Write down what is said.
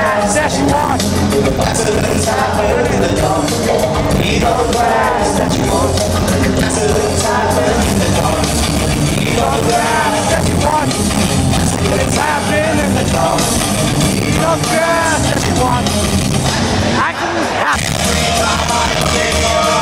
grass that you want. Accidents happen in the dark. Eat all the grass that you want. Accidents happen in the dark. Eat all the grass that you want. Accidents happen in the dark. Eat all the grass that you want. Accidents happen.